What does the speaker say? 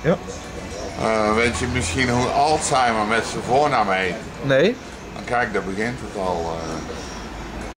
Ja. Weet je misschien hoe Alzheimer met zijn voornaam heet? Nee? Dan kijk, daar begint het al.